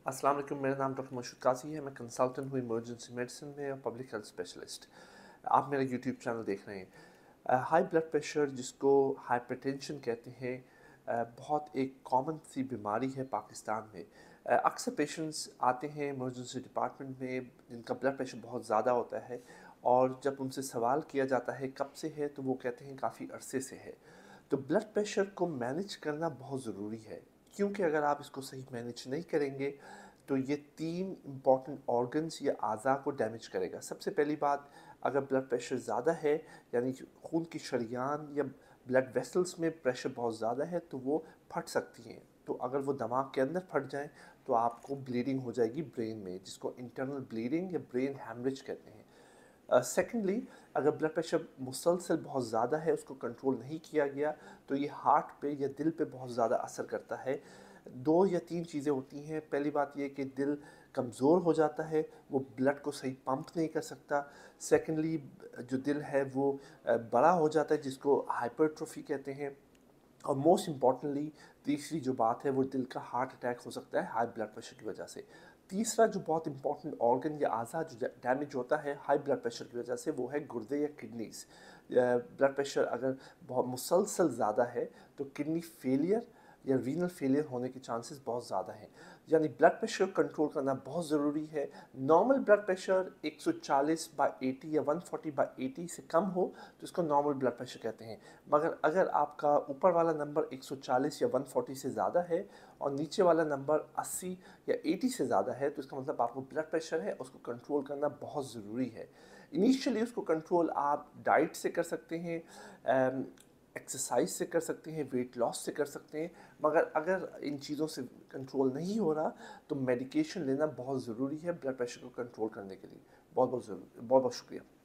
अस्सलाम वालेकुम। मेरा नाम डॉक्टर मशहूद काजी है। मैं कंसल्टेंट हूँ इमरजेंसी मेडिसिन में और पब्लिक हेल्थ स्पेशलिस्ट। आप मेरा यूट्यूब चैनल देख रहे हैं। हाई ब्लड प्रेशर, जिसको हाइपरटेंशन कहते हैं, बहुत एक कॉमन सी बीमारी है पाकिस्तान में। अक्सर पेशेंट्स आते हैं इमरजेंसी डिपार्टमेंट में जिनका ब्लड प्रेशर बहुत ज़्यादा होता है, और जब उनसे सवाल किया जाता है कब से है, तो वो कहते हैं काफ़ी अरसे से है। तो ब्लड प्रेशर को मैनेज करना बहुत ज़रूरी है, क्योंकि अगर आप इसको सही मैनेज नहीं करेंगे तो ये 3 इम्पॉर्टेंट ऑर्गन्स या अज़ा को डैमेज करेगा। सबसे पहली बात, अगर ब्लड प्रेशर ज़्यादा है, यानी कि खून की शरेयान या ब्लड वेसल्स में प्रेशर बहुत ज़्यादा है, तो वो फट सकती हैं। तो अगर वो दिमाग के अंदर फट जाएँ तो आपको ब्लीडिंग हो जाएगी ब्रेन में, जिसको इंटरनल ब्लीडिंग या ब्रेन हैमरेज कहते हैं। सेकेंडली, अगर ब्लड प्रेशर मुसलसल बहुत ज़्यादा है, उसको कंट्रोल नहीं किया गया, तो ये हार्ट पे या दिल पे बहुत ज़्यादा असर करता है। 2 या 3 चीज़ें होती हैं। पहली बात ये कि दिल कमज़ोर हो जाता है, वो ब्लड को सही पंप नहीं कर सकता। सेकेंडली, जो दिल है वो बड़ा हो जाता है, जिसको हाइपरट्रोफी कहते हैं। और मोस्ट इम्पॉर्टेंटली, तीसरी जो बात है, वो दिल का हार्ट अटैक हो सकता है हाई ब्लड प्रेशर की वजह से। तीसरा जो बहुत इंपॉर्टेंट ऑर्गन या आज़ा जो डैमेज होता है हाई ब्लड प्रेशर की वजह से, वो है गुर्दे या किडनीज। ब्लड प्रेशर अगर बहुत मुसलसल ज़्यादा है तो किडनी फेलियर या रीनल फेलियर होने के चांसेस बहुत ज़्यादा हैं। यानी ब्लड प्रेशर कंट्रोल करना बहुत ज़रूरी है। नॉर्मल ब्लड प्रेशर 140/80 या 140/80 से कम हो तो इसको नॉर्मल ब्लड प्रेशर कहते हैं। मगर अगर आपका ऊपर वाला नंबर 140 या 140 से ज़्यादा है और नीचे वाला नंबर 80 या 80 से ज़्यादा है, तो इसका मतलब आपको ब्लड प्रेशर है, उसको कंट्रोल करना बहुत ज़रूरी है। इनिशियली उसको कंट्रोल आप डाइट से कर सकते हैं, एक्सरसाइज से कर सकते हैं, वेट लॉस से कर सकते हैं। मगर अगर इन चीज़ों से कंट्रोल नहीं हो रहा तो मेडिकेशन लेना बहुत ज़रूरी है ब्लड प्रेशर को कंट्रोल करने के लिए। बहुत बहुत ज़रूरी, बहुत बहुत शुक्रिया।